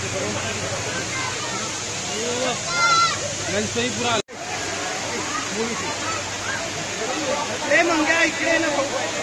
Lunch पे ही पूरा मंगा इकडे ना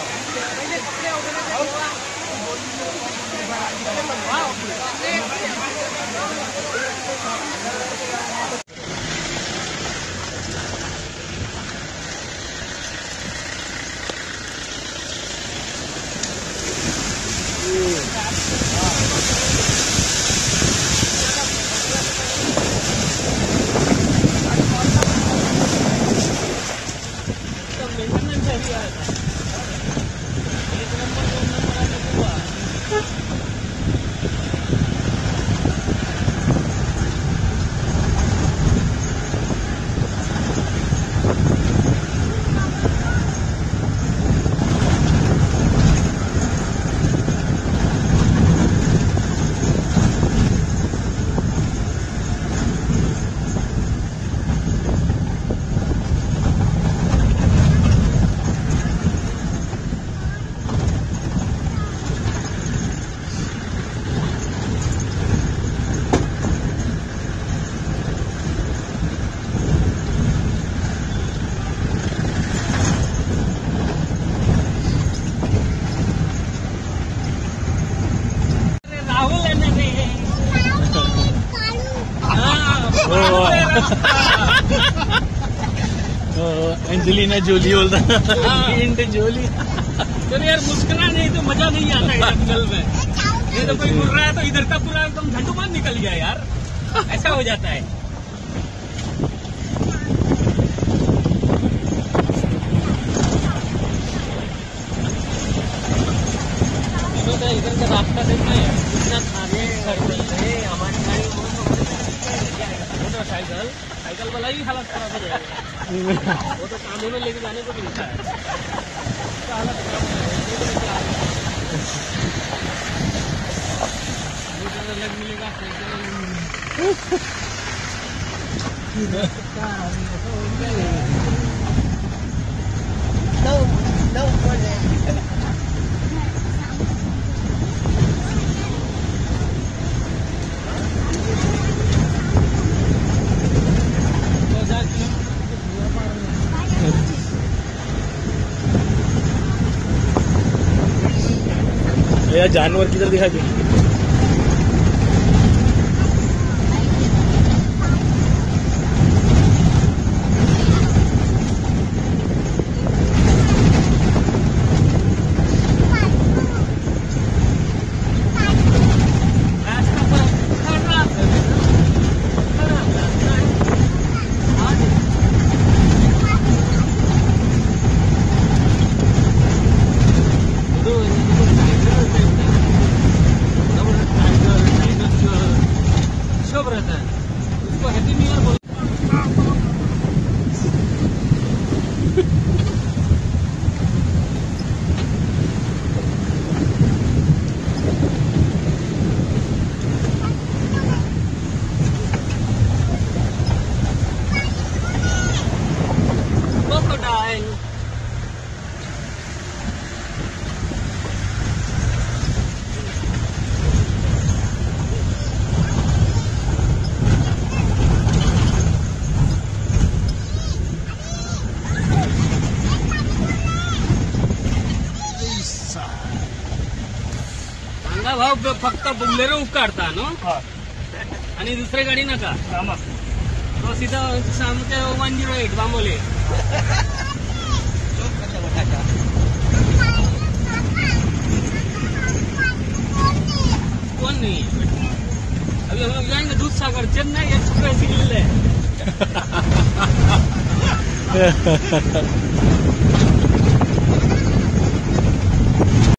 एंजेलिना जोली बोलता जोली। चलो यार मुस्कुरा नहीं तो मजा नहीं आता है जंगल में। ये तो कोई मुड़ रहा है तो इधर का पूरा एकदम झंडूबान निकल गया यार, ऐसा हो जाता है। इधर का रास्ता देखना है, इतना खाने सर्दी है हमारी गाड़ी मोटरसाइकिल साइकिल वाला ही हालत खराब हो जाएगा। वो तो कांधे में लेके जाने को मिलता है, हालत खराब हो जाएगा। अलग मिलेगा यार जानवर किधर दिखा दे। भाव फक्त बुलेरो उपकारता नो आणि दुसरे गाडी नका तो सीधा सामके 108 बांबोले कौन नहीं है। अभी हम लोग जाएंगे दूधसागर चेन्नई एक्सप्रेस ही ले